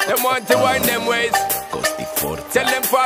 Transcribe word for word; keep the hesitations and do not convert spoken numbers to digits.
Them want to wind them ways. Tell them for